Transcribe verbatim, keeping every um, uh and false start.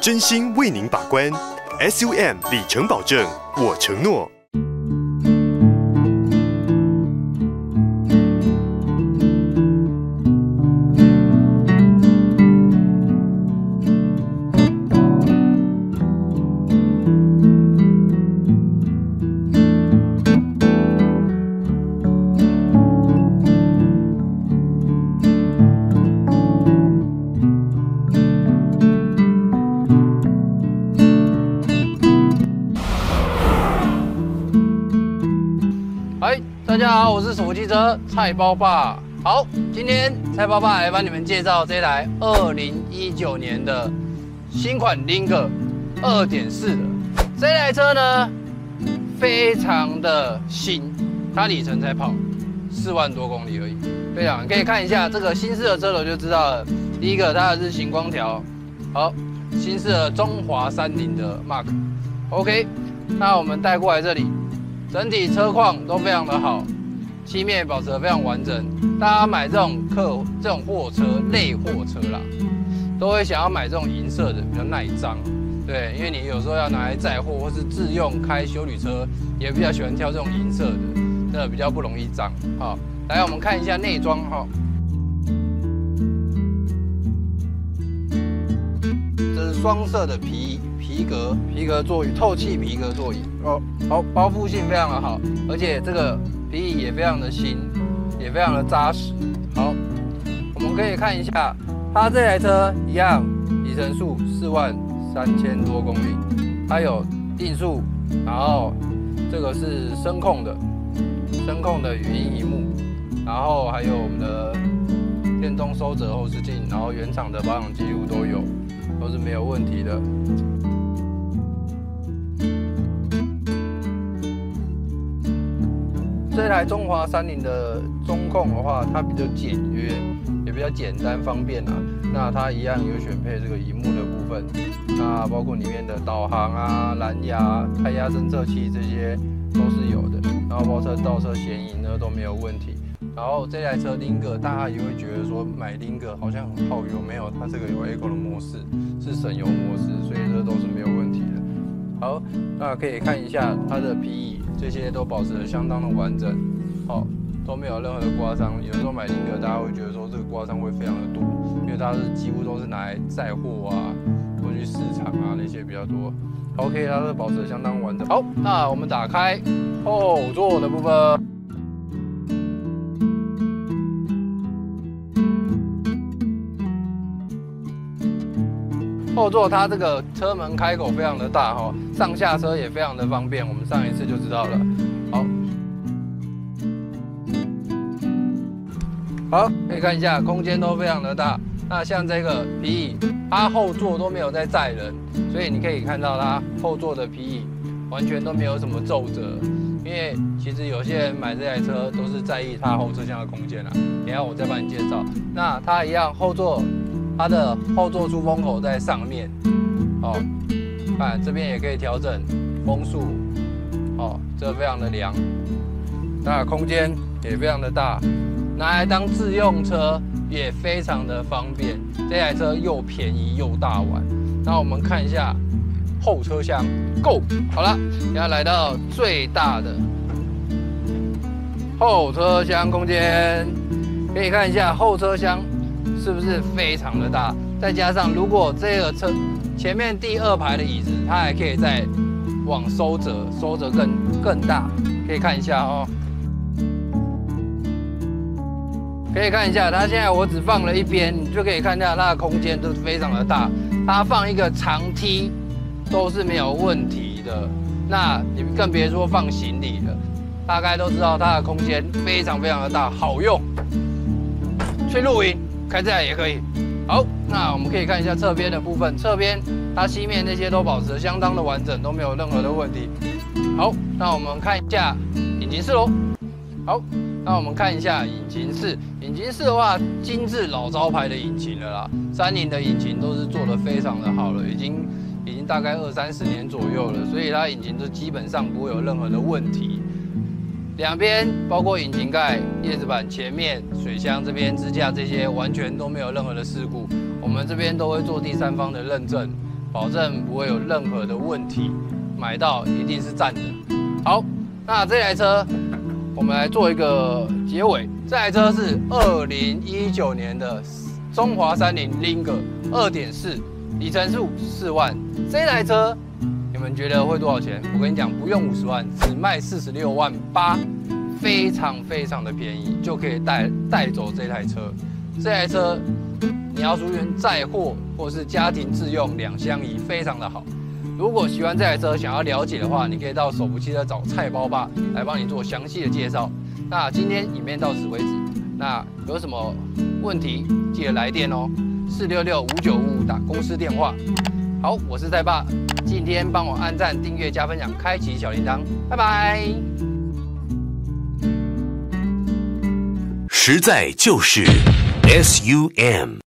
真心为您把关。S U M 里程保证，我承诺。 嗨，大家好，我是手机车菜包爸。好，今天菜包爸来帮你们介绍这台二零一九年的新款 Linger 二点四的这台车呢，非常的新，它里程才跑四万多公里而已，非常，你可以看一下这个新式的车头就知道了。第一个，它的日行光条，好，新式的中华三菱的 Mark。OK， 那我们带过来这里。整体车况都非常的好，漆面保持得非常完整。大家买这种客这种货车类货车啦，都会想要买这种银色的，比较耐脏。对，因为你有时候要拿来载货或是自用开休旅车，也比较喜欢挑这种银色的，真的比较不容易脏。好，来我们看一下内装哈。这是双色的皮。皮革皮革座椅，透气皮革座椅哦，好，包覆性非常的好，而且这个皮椅也非常的新，也非常的扎实。好，我们可以看一下，它这台车一样，里程数四万三千多公里，它有定速，然后这个是声控的，声控的语音萤幕，然后还有我们的电动收折后视镜，然后原厂的保养记录都有，都是没有问题的。这台中华三菱的中控的话，它比较简约，也比较简单方便啊。那它一样有选配这个萤幕的部分，那包括里面的导航啊、蓝牙、胎压侦测器这些都是有的。然后包车倒车显影呢都没有问题。然后这台车 Linger 大家也会觉得说买 Linger 好像很耗油，没有，它这个有 Eco 的模式，是省油模式，所以这都是没有问题的。好，那可以看一下它的皮椅，这些都保持得相当的完整，好，都没有任何的刮伤。有时候买 Linger 大家会觉得说这个刮伤会非常的多，因为它是几乎都是拿来载货啊，或去市场啊那些比较多。OK， 它是保持得相当完整。好，那我们打开后座的部分。后座它这个车门开口非常的大哈，上下车也非常的方便，我们上一次就知道了。好，好，可以看一下空间都非常的大。那像这个皮椅，它后座都没有在载人，所以你可以看到它后座的皮椅完全都没有什么皱褶。因为其实有些人买这台车都是在意它后车厢的空间啦，等一下我再帮你介绍。那它一样后座。它的后座出风口在上面，哦，看这边也可以调整风速，哦，这非常的凉，那空间也非常的大，拿来当自用车也非常的方便。这台车又便宜又大碗。那我们看一下后车厢 ，Go， 好了，现在来到最大的后车厢空间，可以看一下后车厢。是不是非常的大？再加上如果这个车前面第二排的椅子，它还可以再往收折，收折更更大，可以看一下哦。可以看一下，它现在我只放了一边，你就可以看到它的空间都非常的大。它放一个长梯都是没有问题的，那你更别说放行李了。大概都知道它的空间非常非常的大，好用，去露营。开这台也可以。好，那我们可以看一下侧边的部分，侧边它漆面那些都保持得相当的完整，都没有任何的问题。好，那我们看一下引擎室喽。好，那我们看一下引擎室。引擎室的话，精致老招牌的引擎了啦，三菱的引擎都是做得非常的好了，已经已经大概二三十年左右了，所以它引擎就基本上不会有任何的问题。两边包括引擎盖、叶子板、前面水箱这边支架这些，完全都没有任何的事故。我们这边都会做第三方的认证， 保证不会有任何的问题，买到一定是赞的。好，那这台车我们来做一个结尾。这台车是二零一九年的中华三菱 Linger 二点四，里程数四万。这台车你们觉得会多少钱？我跟你讲，不用五十万，只卖四十六万八，非常非常的便宜，就可以带带走这台车。这台车你要出去载货或是家庭自用两相宜，非常的好。如果喜欢这台车，想要了解的话，你可以到手扶汽车找菜包爸来帮你做详细的介绍。那今天影片到此为止，那有什么问题记得来电哦，四六六五九五五打公司电话。好，我是菜爸，今天帮我按赞、订阅、加分享、开启小铃铛，拜拜。 实在就是 S U M。